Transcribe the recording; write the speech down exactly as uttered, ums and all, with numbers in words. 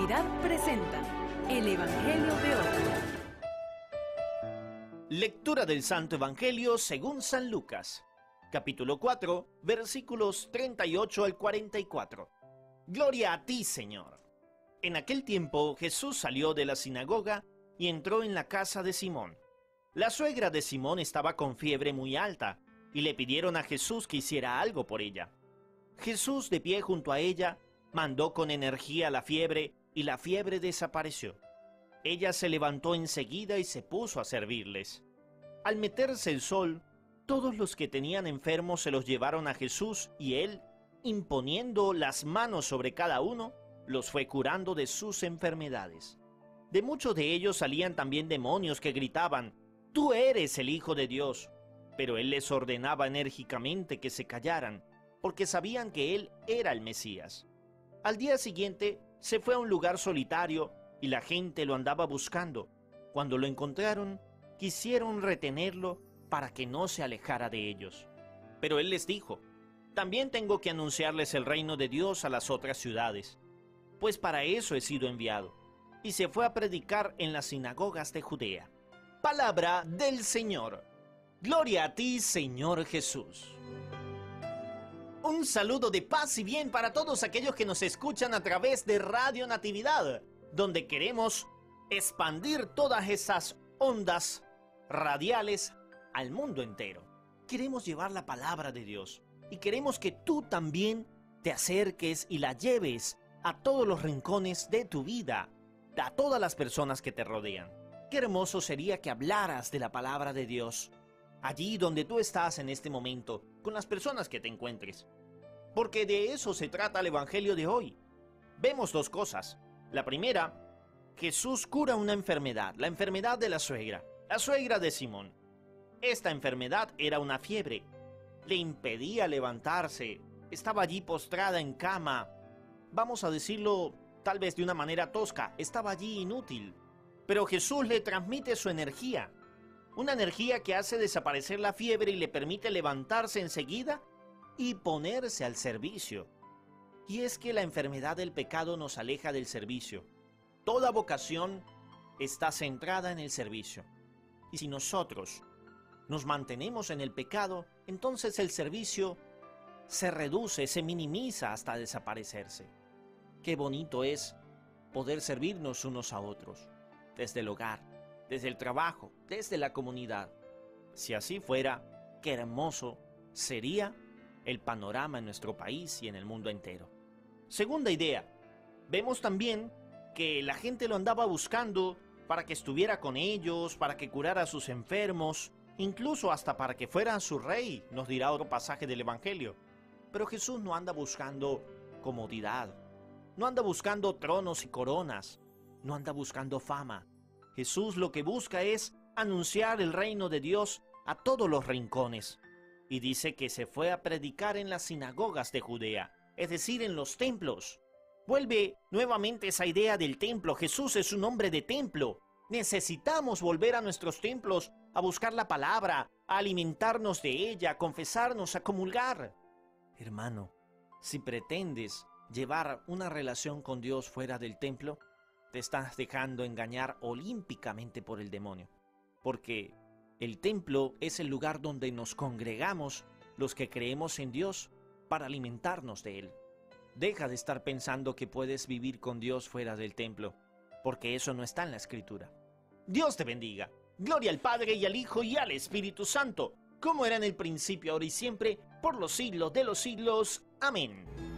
Natividad presenta el Evangelio de hoy. Lectura del Santo Evangelio según San Lucas, capítulo cuatro, versículos treinta y ocho al cuarenta y cuatro. Gloria a ti, Señor. En aquel tiempo Jesús salió de la sinagoga y entró en la casa de Simón. La suegra de Simón estaba con fiebre muy alta y le pidieron a Jesús que hiciera algo por ella. Jesús, de pie junto a ella, mandó con energía la fiebre y la fiebre desapareció. Ella se levantó enseguida y se puso a servirles. Al meterse el sol, todos los que tenían enfermos se los llevaron a Jesús y él, imponiendo las manos sobre cada uno, los fue curando de sus enfermedades. De muchos de ellos salían también demonios que gritaban: «Tú eres el Hijo de Dios». Pero él les ordenaba enérgicamente que se callaran, porque sabían que él era el Mesías. Al día siguiente se fue a un lugar solitario y la gente lo andaba buscando. Cuando lo encontraron, quisieron retenerlo para que no se alejara de ellos. Pero él les dijo: «También tengo que anunciarles el reino de Dios a las otras ciudades, pues para eso he sido enviado». Y se fue a predicar en las sinagogas de Judea. Palabra del Señor. Gloria a ti, Señor Jesús. Un saludo de paz y bien para todos aquellos que nos escuchan a través de Radio Natividad, donde queremos expandir todas esas ondas radiales al mundo entero. Queremos llevar la palabra de Dios y queremos que tú también te acerques y la lleves a todos los rincones de tu vida, a todas las personas que te rodean. Qué hermoso sería que hablaras de la palabra de Dios allí donde tú estás en este momento, con las personas que te encuentres. Porque de eso se trata el Evangelio de hoy. Vemos dos cosas. La primera, Jesús cura una enfermedad, la enfermedad de la suegra, la suegra de Simón. Esta enfermedad era una fiebre. Le impedía levantarse, estaba allí postrada en cama. Vamos a decirlo tal vez de una manera tosca, estaba allí inútil. Pero Jesús le transmite su energía. Una energía que hace desaparecer la fiebre y le permite levantarse enseguida y ponerse al servicio. Y es que la enfermedad del pecado nos aleja del servicio. Toda vocación está centrada en el servicio. Y si nosotros nos mantenemos en el pecado, entonces el servicio se reduce, se minimiza hasta desaparecerse. Qué bonito es poder servirnos unos a otros, desde el hogar, desde el trabajo, desde la comunidad. Si así fuera, qué hermoso sería el panorama en nuestro país y en el mundo entero. Segunda idea, vemos también que la gente lo andaba buscando para que estuviera con ellos, para que curara a sus enfermos, incluso hasta para que fuera su rey, nos dirá otro pasaje del Evangelio. Pero Jesús no anda buscando comodidad, no anda buscando tronos y coronas, no anda buscando fama. Jesús lo que busca es anunciar el reino de Dios a todos los rincones. Y dice que se fue a predicar en las sinagogas de Judea, es decir, en los templos. Vuelve nuevamente esa idea del templo. Jesús es un hombre de templo. Necesitamos volver a nuestros templos a buscar la palabra, a alimentarnos de ella, a confesarnos, a comulgar. Hermano, si pretendes llevar una relación con Dios fuera del templo, te estás dejando engañar olímpicamente por el demonio. Porque el templo es el lugar donde nos congregamos los que creemos en Dios para alimentarnos de Él. Deja de estar pensando que puedes vivir con Dios fuera del templo, porque eso no está en la Escritura. Dios te bendiga. Gloria al Padre y al Hijo y al Espíritu Santo, como era en el principio, ahora y siempre, por los siglos de los siglos. Amén.